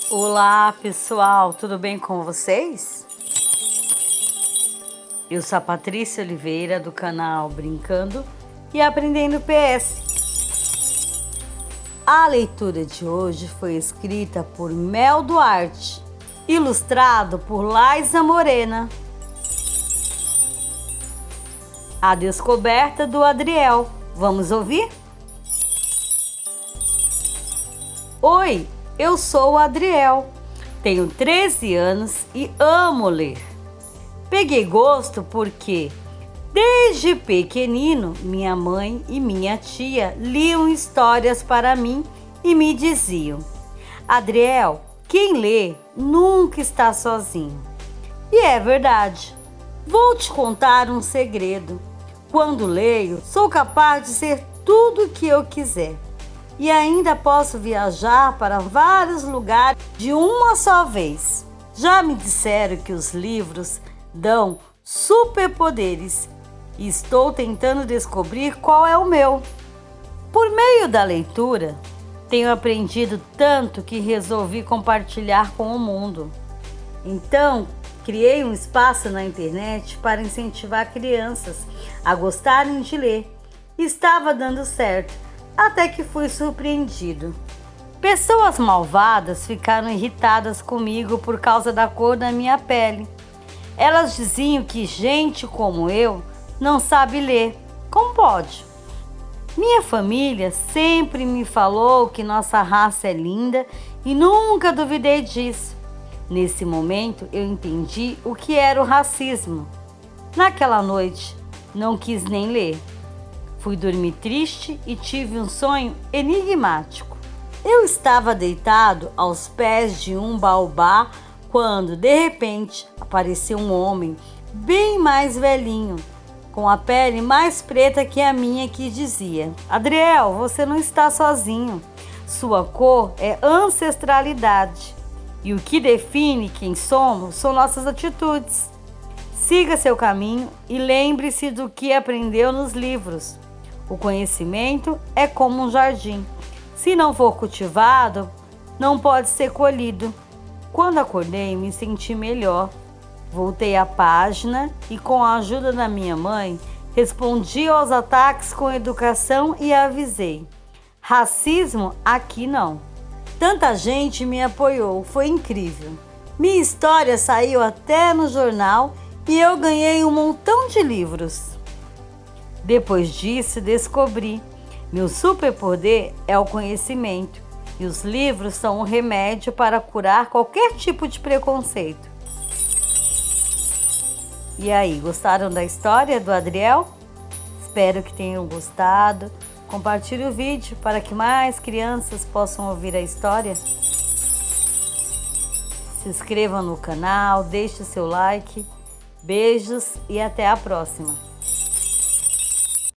Olá pessoal, tudo bem com vocês? Eu sou a Patrícia Oliveira do canal Brincando e Aprendendo PS. A leitura de hoje foi escrita por Mel Duarte, ilustrado por Laisa Morena. A Descoberta do Adriel. Vamos ouvir? Oi, eu sou o Adriel, tenho 13 anos e amo ler. Peguei gosto porque, desde pequenino, minha mãe e minha tia liam histórias para mim e me diziam: Adriel, quem lê nunca está sozinho. E é verdade. Vou te contar um segredo. Quando leio, sou capaz de ser tudo o que eu quiser. E ainda posso viajar para vários lugares de uma só vez. Já me disseram que os livros dão superpoderes e estou tentando descobrir qual é o meu. Por meio da leitura, tenho aprendido tanto que resolvi compartilhar com o mundo. Então, criei um espaço na internet para incentivar crianças a gostarem de ler. Estava dando certo. Até que fui surpreendido. Pessoas malvadas ficaram irritadas comigo por causa da cor da minha pele. Elas diziam que gente como eu não sabe ler. Como pode? Minha família sempre me falou que nossa raça é linda e nunca duvidei disso. Nesse momento eu entendi o que era o racismo. Naquela noite, não quis nem ler. Fui dormir triste e tive um sonho enigmático. Eu estava deitado aos pés de um baobá quando, de repente, apareceu um homem bem mais velhinho, com a pele mais preta que a minha, que dizia: Adriel, você não está sozinho. Sua cor é ancestralidade. E o que define quem somos são nossas atitudes. Siga seu caminho e lembre-se do que aprendeu nos livros. O conhecimento é como um jardim. Se não for cultivado, não pode ser colhido. Quando acordei, me senti melhor. Voltei à página e, com a ajuda da minha mãe, respondi aos ataques com educação e avisei: racismo aqui não. Tanta gente me apoiou, foi incrível. Minha história saiu até no jornal e eu ganhei um montão de livros. Depois disso, descobri: meu superpoder é o conhecimento e os livros são um remédio para curar qualquer tipo de preconceito. E aí, gostaram da história do Adriel? Espero que tenham gostado. Compartilhe o vídeo para que mais crianças possam ouvir a história. Se inscrevam no canal, deixe o seu like. Beijos e até a próxima!